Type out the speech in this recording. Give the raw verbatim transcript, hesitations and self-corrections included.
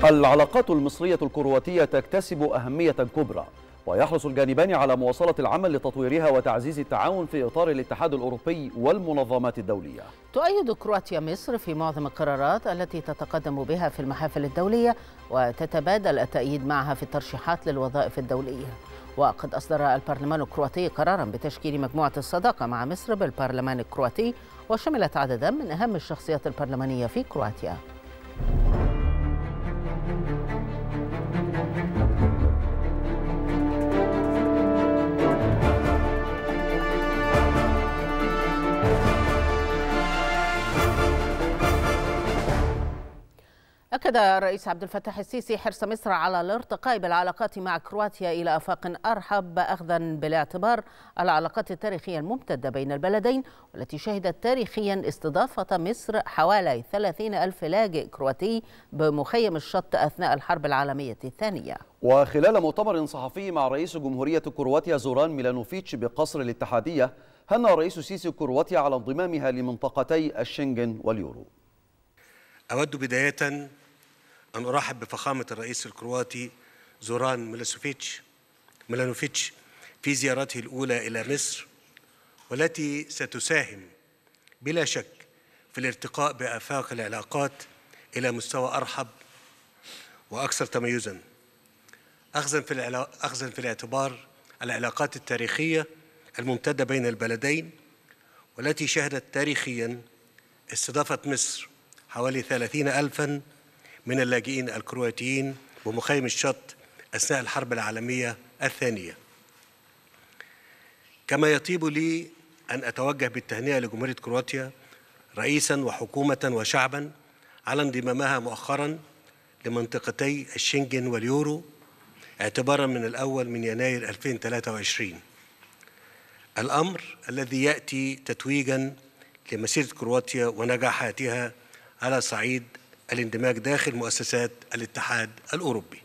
العلاقات المصرية الكرواتية تكتسب أهمية كبرى، ويحرص الجانبان على مواصلة العمل لتطويرها وتعزيز التعاون في إطار الاتحاد الأوروبي والمنظمات الدولية. تؤيد كرواتيا مصر في معظم القرارات التي تتقدم بها في المحافل الدولية، وتتبادل التأييد معها في الترشيحات للوظائف الدولية. وقد أصدر البرلمان الكرواتي قرارا بتشكيل مجموعة الصداقة مع مصر بالبرلمان الكرواتي، وشملت عددا من أهم الشخصيات البرلمانية في كرواتيا. أكد الرئيس عبد الفتاح السيسي حرص مصر على الارتقاء بالعلاقات مع كرواتيا إلى آفاق أرحب، أخذا بالاعتبار العلاقات التاريخية الممتدة بين البلدين، والتي شهدت تاريخيا استضافة مصر حوالي ثلاثين ألف لاجئ كرواتي بمخيم الشط أثناء الحرب العالمية الثانية. وخلال مؤتمر صحفي مع رئيس جمهورية كرواتيا زوران ميلانوفيتش بقصر الاتحادية، هنأ الرئيس السيسي كرواتيا على انضمامها لمنطقتي الشنغن واليورو. أود بداية أن أرحب بفخامة الرئيس الكرواتي زوران ميلانوفيتش ميلانوفيتش في زيارته الأولى إلى مصر، والتي ستساهم بلا شك في الارتقاء بآفاق العلاقات إلى مستوى أرحب وأكثر تميزاً، أخذاً في أخذاً في الاعتبار العلاقات التاريخية الممتدة بين البلدين، والتي شهدت تاريخياً استضافة مصر حوالي ثلاثين ألفاً من اللاجئين الكرواتيين بمخيم الشط أثناء الحرب العالمية الثانية. كما يطيب لي أن أتوجه بالتهنئة لجمهورية كرواتيا رئيساً وحكومة وشعباً على انضمامها مؤخراً لمنطقتي الشنغن واليورو اعتباراً من الأول من يناير ألفين وثلاثة وعشرين، الأمر الذي يأتي تتويجاً لمسيرة كرواتيا ونجاحاتها على صعيد الاندماج داخل مؤسسات الاتحاد الأوروبي.